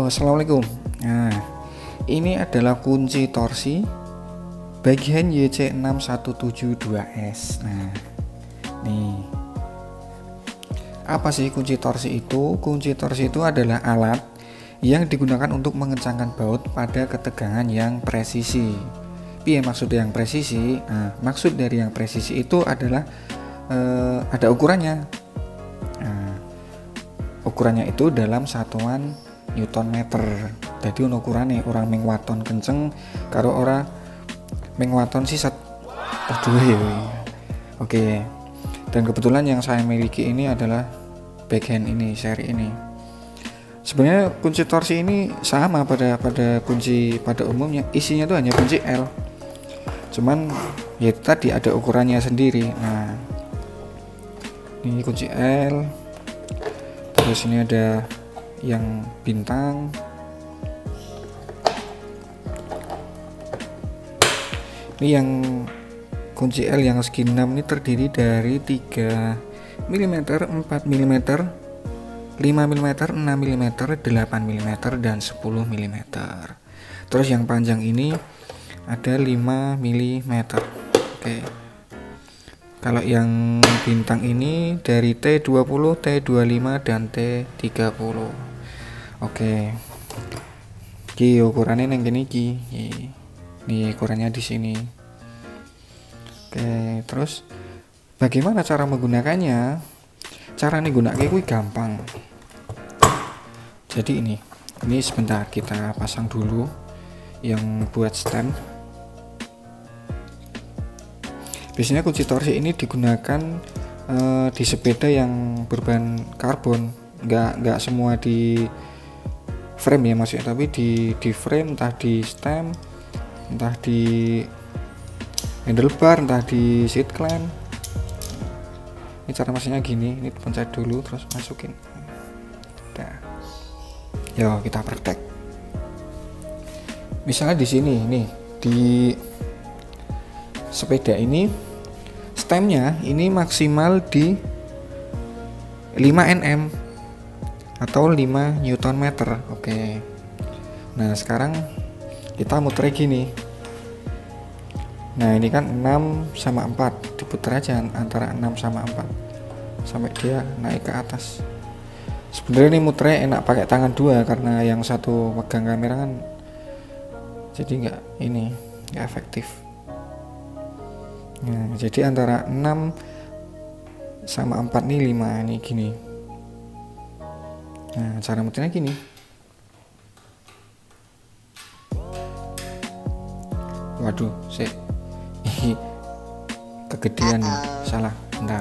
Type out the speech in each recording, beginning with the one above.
Assalamualaikum. Nah, ini adalah kunci torsi bagian YC6172S. Nah, nih. Apa sih kunci torsi itu? Kunci torsi itu adalah alat yang digunakan untuk mengencangkan baut pada ketegangan yang presisi. Piye maksud yang presisi? Nah, maksud dari yang presisi itu adalah ada ukurannya. Nah, ukurannya itu dalam satuan Newton meter. Jadi ukurannya orang mengwaton kenceng karo ora mengwaton sisat. Aduh. Oke. Dan kebetulan yang saya miliki ini adalah backhand ini, seri ini. Sebenarnya kunci torsi ini sama pada kunci pada umumnya, isinya itu hanya kunci L. Cuman ya tadi ada ukurannya sendiri. Nah, ini kunci L. Terus ini ada yang bintang. Ini yang kunci L yang segi 6 ini terdiri dari 3 mm, 4 mm, 5 mm, 6 mm, 8 mm, dan 10 mm. Terus yang panjang ini ada 5 mm. Oke. Kalau yang bintang ini dari T20, T25, dan T30. Oke. Ki ukurannya yang gini ki. Nih ukurannya di sini. Oke, terus bagaimana cara menggunakannya? Cara nih gunaknya kuwi gampang. Jadi ini sebentar kita pasang dulu yang buat stem. Biasanya kunci torsi ini digunakan di sepeda yang berbahan karbon. Nggak semua di frame ya maksudnya, tapi di frame, entah di stem, entah di handlebar, entah di seat clamp. Ini cara masuknya gini, ini pencet dulu terus masukin. Udah. Yo kita praktek. Misalnya di sini nih di sepeda ini stemnya ini maksimal di 5 Nm atau 5 Newton meter. Oke. Nah sekarang kita muter gini. Nah ini kan 6 sama 4, diputar aja antara 6 sama 4 sampai dia naik ke atas. Sebenarnya ini muternya enak pakai tangan dua karena yang satu pegang kamera kan, jadi nggak efektif. Nah jadi antara 6 sama 4 nih 5 ini gini. Nah cara muternya gini. Waduh, kegedean nih. Salah, bentar.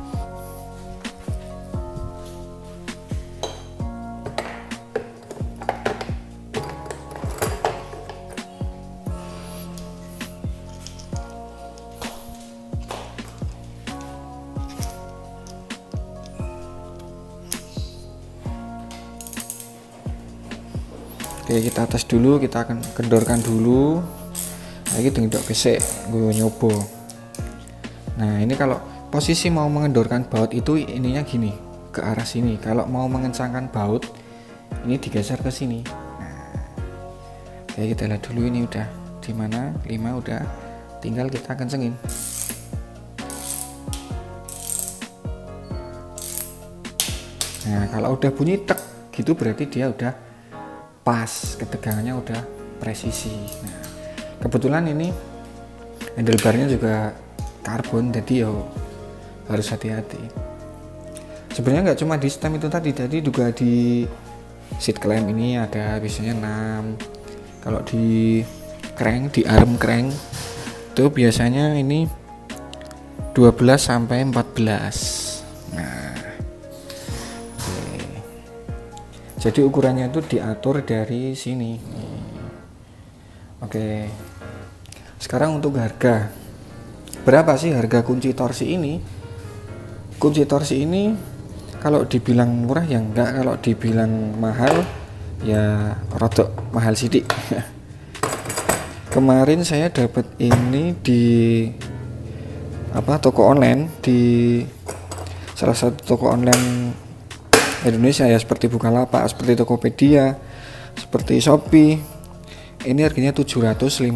Oke, kita atas dulu, kita akan kendorkan dulu. Lagi tinggal gesek, gue nyoba. Nah ini kalau posisi mau mengendorkan baut itu ininya gini, ke arah sini. Kalau mau mengencangkan baut ini digeser ke sini. Nah, oke kita lihat dulu ini udah di mana, 5 udah, tinggal kita kencengin. Nah kalau udah bunyi tek gitu berarti dia udah pas, ketegangannya udah presisi. Nah kebetulan ini handlebarnya juga karbon, jadi harus hati-hati. Sebenarnya nggak cuma di stem itu tadi, jadi juga di seat clamp ini ada biasanya 6. Kalau di crank, di arm crank itu biasanya ini 12 sampai 14. Nah jadi ukurannya itu diatur dari sini. Oke. Sekarang untuk harga. Berapa sih harga kunci torsi ini? Kunci torsi ini kalau dibilang murah ya enggak, kalau dibilang mahal ya rodok mahal sidik. Kemarin saya dapat ini di toko online, di salah satu toko online Indonesia ya, seperti Bukalapak, seperti Tokopedia, seperti Shopee ini harganya 750.000.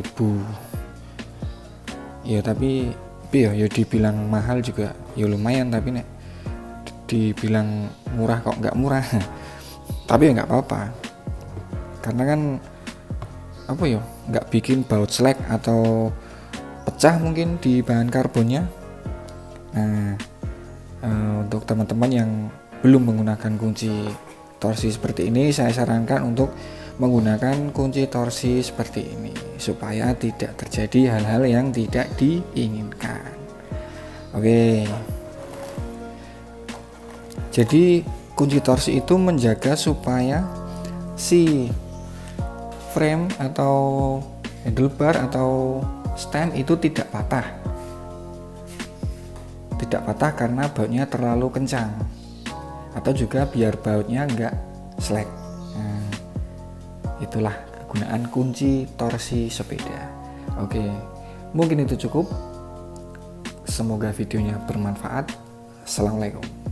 Ya tapi ya dibilang mahal juga ya lumayan, tapi nek dibilang murah kok nggak murah. Tapi ya nggak apa-apa, karena kan apa ya, nggak bikin baut selek atau pecah mungkin di bahan karbonnya. Nah, untuk teman-teman yang belum menggunakan kunci torsi seperti ini, saya sarankan untuk menggunakan kunci torsi seperti ini supaya tidak terjadi hal-hal yang tidak diinginkan. Oke. Jadi kunci torsi itu menjaga supaya si frame atau handlebar atau stem itu tidak patah. Tidak patah karena bautnya terlalu kencang, atau juga biar bautnya enggak slack. Nah, itulah kegunaan kunci torsi sepeda. Oke, mungkin itu cukup. Semoga videonya bermanfaat. Assalamualaikum.